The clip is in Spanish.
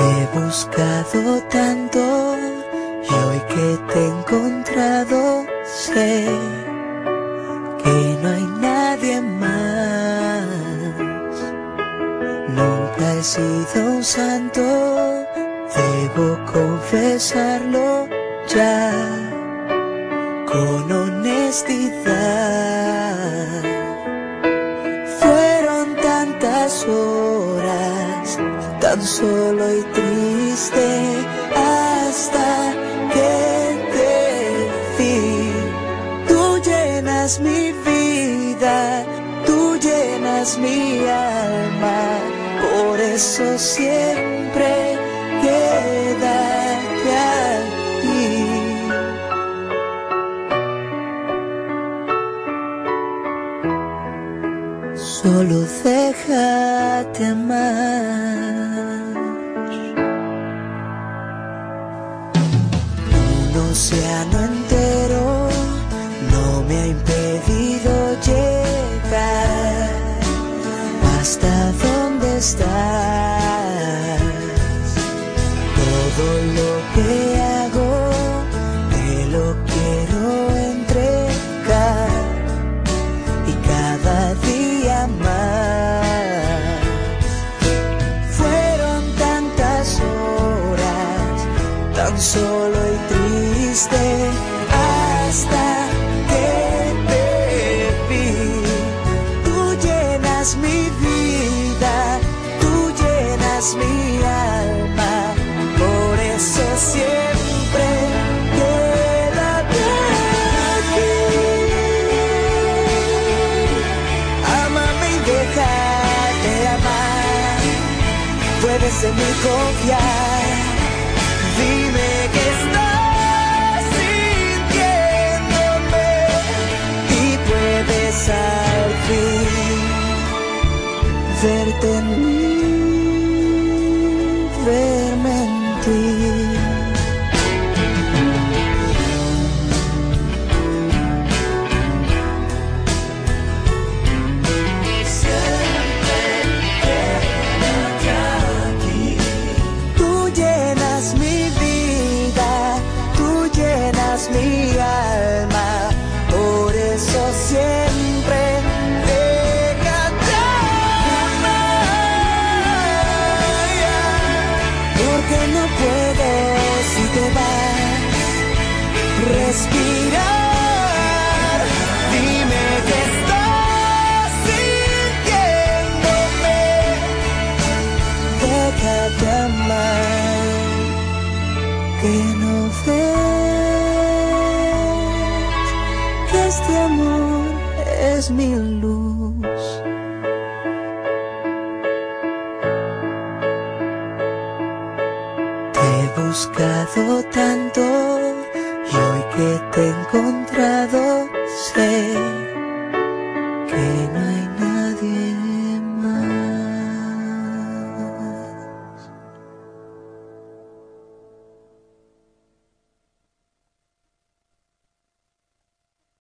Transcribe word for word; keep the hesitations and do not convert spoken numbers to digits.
He buscado tanto y hoy que te he encontrado sé que no hay nadie más. Nunca he sido un santo, debo confesarlo ya con honestidad. Fueron tantas horas tan solo y triste hasta que te vi. Tú llenas mi vida, tú llenas mi alma, por eso siempre quédate aquí. Solo déjate amar. Un océano entero no me ha impedido llegar hasta donde estás. Todo lo que hago te lo quiero entregar y cada día más. Fueron tantas horas tan solo y triste hasta que te vi. Tú llenas mi vida, tú llenas mi alma, por eso siempre quédate aquí. Ámame y déjate amar, puedes en mí confiar. Dime que estás sintiéndome y puedes al fin verte en mí, verme en ti. Mi alma, por eso siempre déjate amar, porque no puedo si te vas respirar. Dime que estás sintiéndome, déjate amar, que no ves que este amor es mi luz. Te he buscado tanto y hoy que te he encontrado sé que no hay